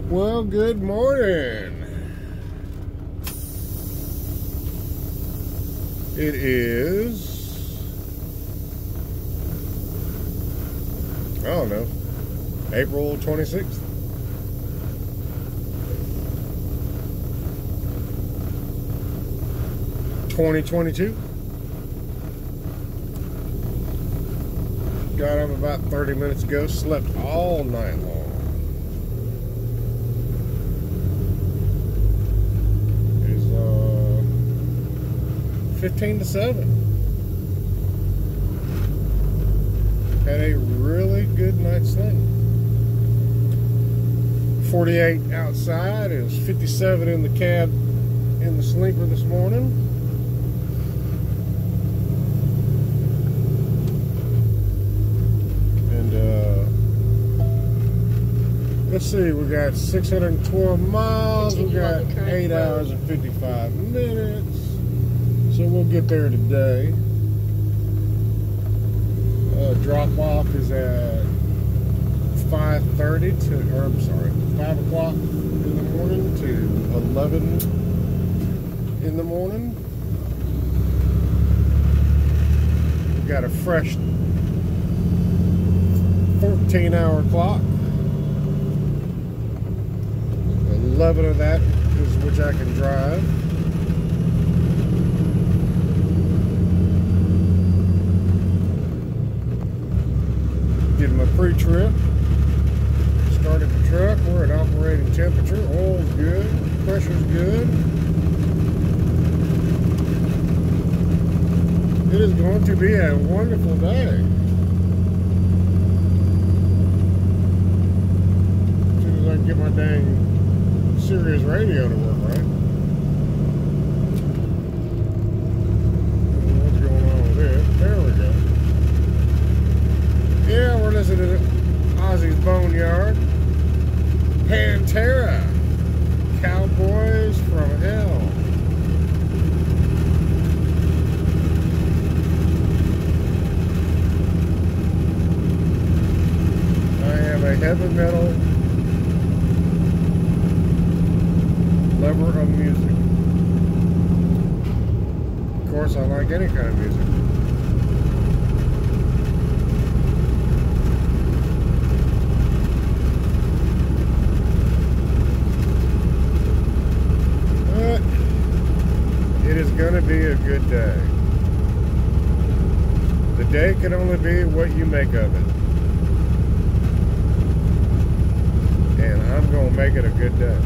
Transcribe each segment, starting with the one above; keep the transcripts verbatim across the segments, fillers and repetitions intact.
Well, good morning. It is, I don't know, April twenty-sixth. twenty twenty-two. Got up about thirty minutes ago, slept all night long. It's uh, fifteen to seven. Had a really good night's sleep. forty-eight outside. It was fifty-seven in the cab in the sleeper this morning. Let's see, we got six hundred twelve miles, we got eight hours and fifty-five minutes, so we'll get there today. Uh, drop off is at five thirty to, or I'm sorry, five o'clock in the morning to eleven in the morning. We've got a fresh fourteen hour clock. eleven of that is which I can drive. Did my pre-trip. Started the truck. We're at operating temperature. Oil's good. Pressure's good. It is going to be a wonderful day. As soon as I can get my dang Sirius radio to work, right? What's going on with it? There we go. Yeah, we're listening to Ozzy's Boneyard. Pantera. Cowboys from Hell. I have a heavy metal lover of music. Of course, I like any kind of music. But it is going to be a good day. The day can only be what you make of it. And I'm going to make it a good day.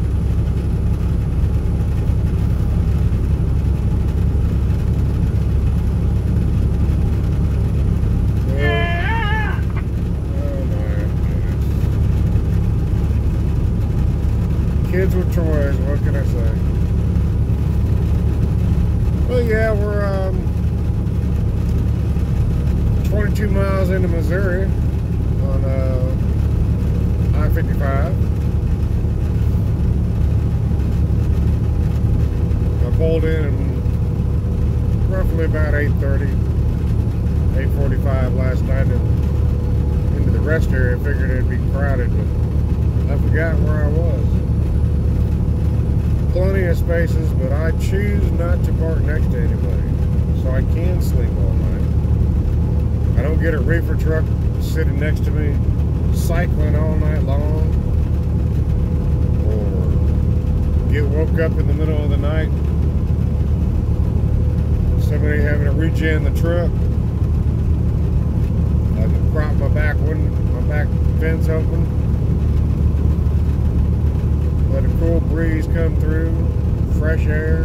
Kids with toys, what can I say? Well, yeah, we're um, twenty-two miles into Missouri on uh, I fifty-five. I pulled in roughly about eight thirty, eight forty-five last night and into the rest area. Figured it'd be crowded, but I forgot where I was. Plenty of spaces, but I choose not to park next to anybody, so I can sleep all night. I don't get a reefer truck sitting next to me, cycling all night long, or get woke up in the middle of the night, somebody having to regen the truck. I can prop my back window, my back vents open. Let a cool breeze come through, fresh air.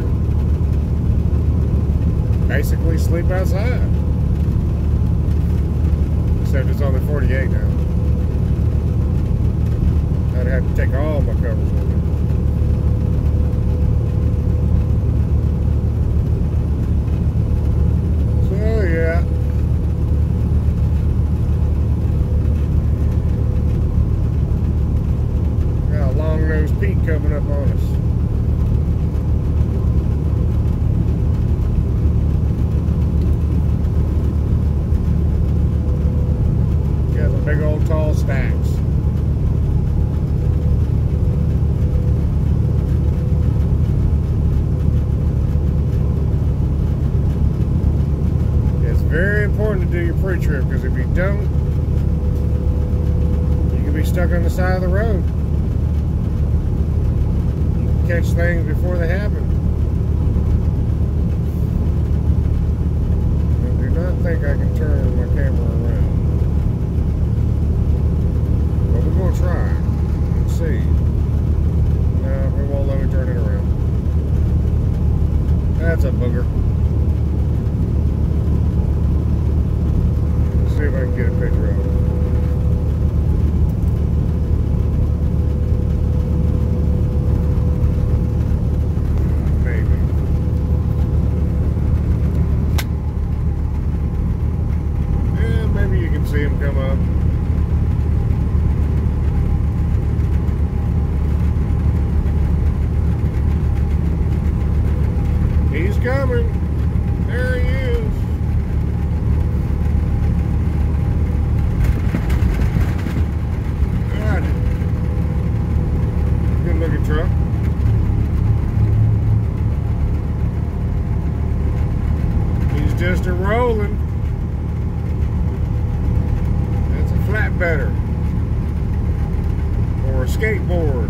Basically sleep outside. Except it's only forty-eight now. I'd have to take all my covers with me. So yeah. Long-nosed Pete coming up on us. Got the big old tall stacks. do your pre-trip, because if you don't, you can be stuck on the side of the road. You can catch things before they happen. I do not think I can turn my camera around. But we're going to try. Let's see. No, it won't let me turn it around. That's a booger. Let's see if I can get a picture of it. Maybe. Yeah, maybe you can see him come up. He's coming. There he is. God. Good looking truck. He's just a rolling. That's a flatbedder. Or a skateboard.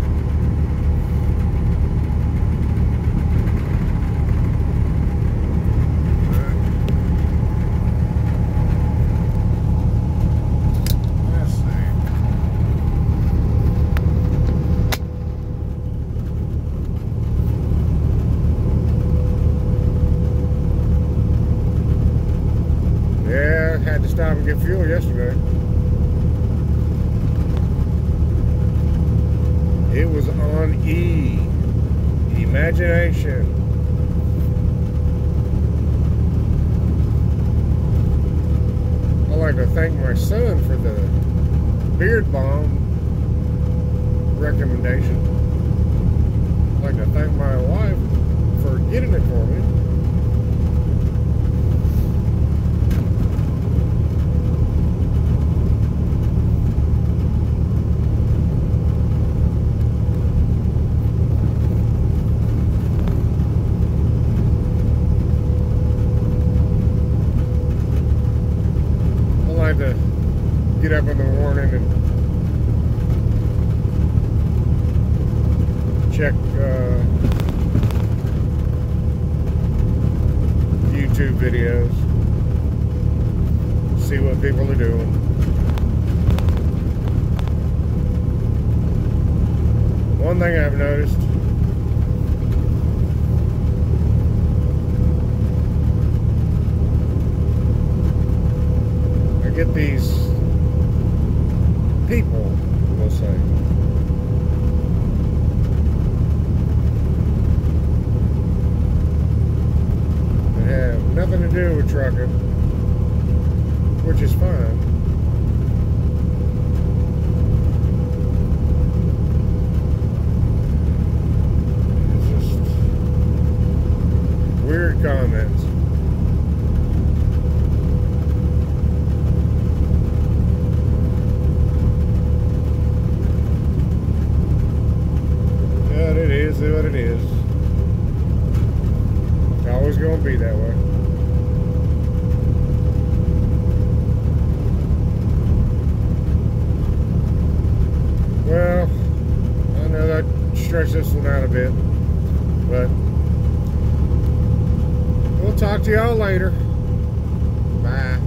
Had to stop and get fuel yesterday. It was on E. Imagination. I'd like to thank my son for the Beard Balm recommendation. I'd like to thank my wife for getting it for me. To get up in the morning and check uh, YouTube videos, see what people are doing. One thing I've noticed, get these people, we'll say, that have nothing to do with trucking, which is fine. It's just weird comments. It is what it is. It's always going to be that way. Well, I know that stretched this one out a bit, but we'll talk to y'all later. Bye.